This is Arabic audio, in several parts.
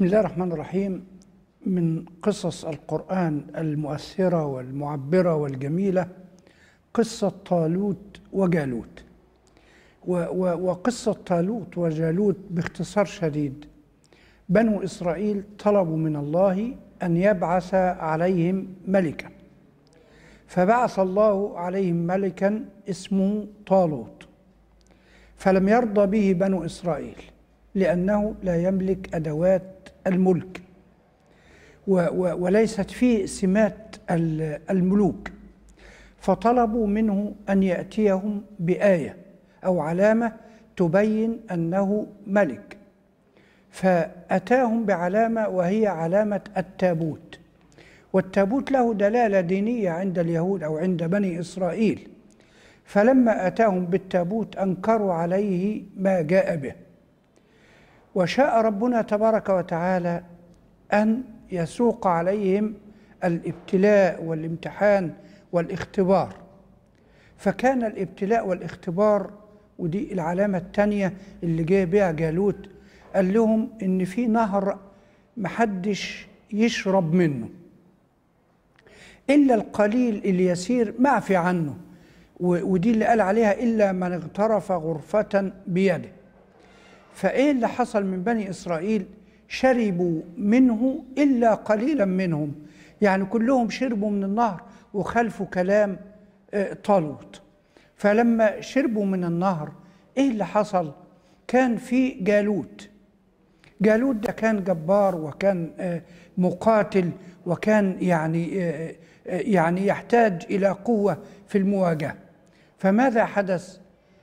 بسم الله الرحمن الرحيم. من قصص القرآن المؤثرة والمعبرة والجميلة قصة طالوت وجالوت. وقصة طالوت وجالوت باختصار شديد، بنو إسرائيل طلبوا من الله أن يبعث عليهم ملكا، فبعث الله عليهم ملكا اسمه طالوت، فلم يرضى به بنو إسرائيل لأنه لا يملك أدوات الملك وليست فيه سمات الملوك، فطلبوا منه أن يأتيهم بآية أو علامة تبين أنه ملك، فأتاهم بعلامة وهي علامة التابوت. والتابوت له دلالة دينية عند اليهود أو عند بني إسرائيل، فلما أتاهم بالتابوت أنكروا عليه ما جاء به، وشاء ربنا تبارك وتعالى أن يسوق عليهم الابتلاء والامتحان والاختبار. فكان الابتلاء والاختبار، ودي العلامة الثانية اللي جاء بها جالوت، قال لهم إن في نهر محدش يشرب منه إلا القليل اليسير معفي عنه، ودي اللي قال عليها إلا من اغترف غرفة بيده. فإيه اللي حصل من بني إسرائيل؟ شربوا منه إلا قليلا منهم، يعني كلهم شربوا من النهر وخلفوا كلام طالوت. فلما شربوا من النهر إيه اللي حصل؟ كان في جالوت ده كان جبار وكان مقاتل، وكان يعني يحتاج إلى قوة في المواجهة. فماذا حدث؟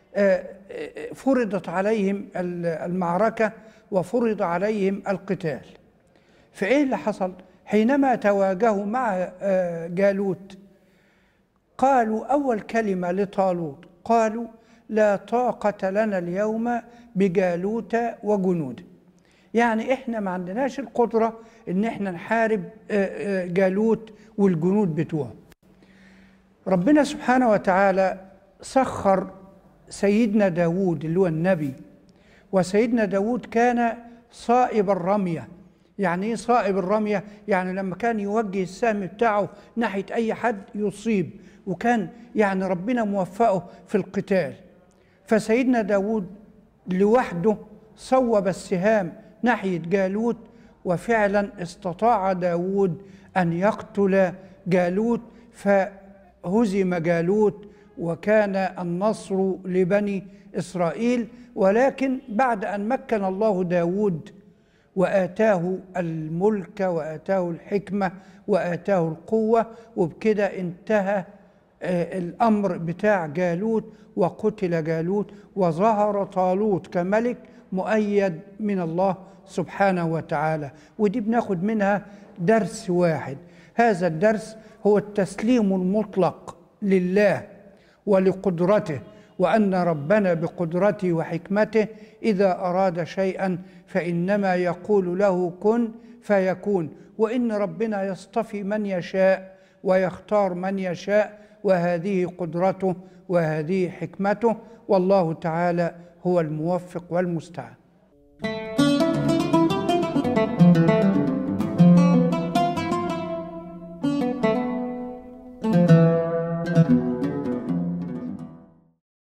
فرضت عليهم المعركة وفرض عليهم القتال. فإيه اللي حصل؟ حينما تواجهوا مع جالوت قالوا أول كلمة لطالوت، قالوا لا طاقة لنا اليوم بجالوت وجنوده، يعني إحنا ما عندناش القدرة إن إحنا نحارب جالوت والجنود بتوعه. ربنا سبحانه وتعالى سخر سيدنا داود اللي هو النبي، وسيدنا داود كان صائب الرمية. يعني ايه صائب الرمية؟ يعني لما كان يوجه السهم بتاعه ناحية أي حد يصيب، وكان يعني ربنا موفقه في القتال. فسيدنا داود لوحده صوب السهام ناحية جالوت، وفعلا استطاع داود أن يقتل جالوت، فهزم جالوت وكان النصر لبني إسرائيل. ولكن بعد أن مكن الله داود وآتاه الملك وآتاه الحكمة وآتاه القوة، وبكده انتهى الأمر بتاع جالوت وقتل جالوت، وظهر طالوت كملك مؤيد من الله سبحانه وتعالى. ودي بناخد منها درس واحد، هذا الدرس هو التسليم المطلق لله ولقدرته، وأن ربنا بقدرته وحكمته إذا أراد شيئا فإنما يقول له كن فيكون، وإن ربنا يصطفي من يشاء ويختار من يشاء، وهذه قدرته وهذه حكمته، والله تعالى هو الموفق والمستعان.